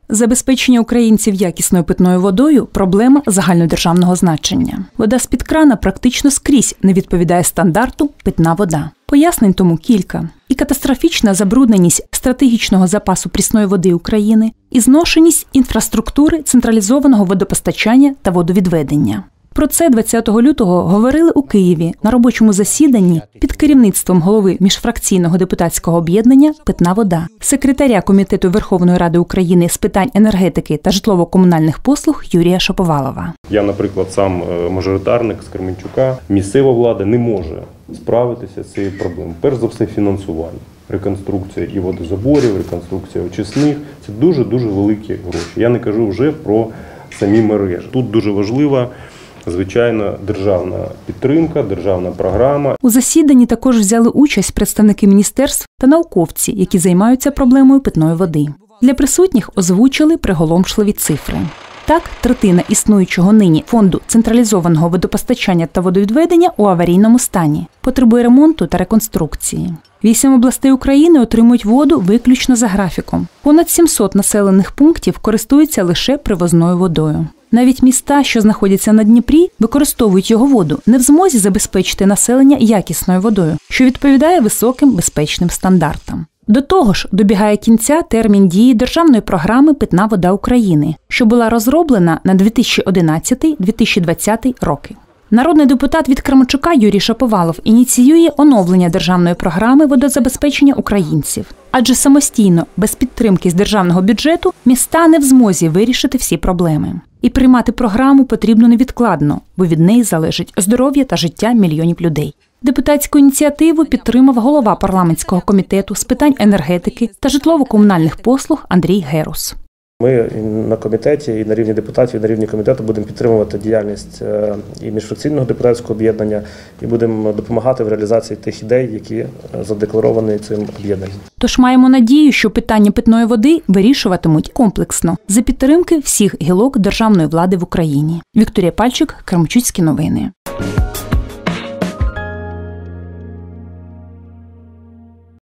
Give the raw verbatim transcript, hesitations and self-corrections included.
Забезпечення українців якісною питною водою – проблема загальнодержавного значення. Вода з-під крана практично скрізь не відповідає стандарту «питна вода». Пояснень тому кілька. І катастрофічна забрудненість стратегічного запасу прісної води України, і зношеність інфраструктури централізованого водопостачання та водовідведення. Про це двадцятого лютого говорили у Києві на робочому засіданні під керівництвом голови міжфракційного депутатського об'єднання «Питна вода», секретаря Комітету Верховної Ради України з питань енергетики та житлово-комунальних послуг Юрія Шаповалова. Я, наприклад, сам мажоритарник з Кременчука, місцева влада не може справитися з цією проблемою. Перш за все, фінансування. Реконструкція і водозаборів, реконструкція очисних – це дуже-дуже великі гроші. Я не кажу вже про самі мережі. Тут дуже важлива, звичайно, державна підтримка, державна програма. У засіданні також взяли участь представники міністерств та науковці, які займаються проблемою питної води. Для присутніх озвучили приголомшливі цифри. Так, третина існуючого нині фонду централізованого водопостачання та водовідведення у аварійному стані, потребує ремонту та реконструкції. Вісім областей України отримують воду виключно за графіком. Понад сімсот населених пунктів користуються лише привозною водою. Навіть міста, що знаходяться на Дніпрі, використовують його воду, не в змозі забезпечити населення якісною водою, що відповідає високим безпечним стандартам. До того ж, добігає кінця термін дії державної програми «Питна вода України», що була розроблена на дві тисячі одинадцятий - дві тисячі двадцятий роки. Народний депутат від Кременчука Юрій Шаповалов ініціює оновлення державної програми водозабезпечення українців. Адже самостійно, без підтримки з державного бюджету, міста не в змозі вирішити всі проблеми. І приймати програму потрібно невідкладно, бо від неї залежить здоров'я та життя мільйонів людей. Депутатську ініціативу підтримав голова парламентського комітету з питань енергетики та житлово-комунальних послуг Андрій Герус. Ми на комітеті і на рівні депутатів, і на рівні комітету будемо підтримувати діяльність і міжфракційного депутатського об'єднання, і будемо допомагати в реалізації тих ідей, які задекларовані цим об'єднанням. Тож маємо надію, що питання питної води вирішуватимуть комплексно за підтримки всіх гілок державної влади в Україні. Вікторія Пальчик, Кременчуцькі новини.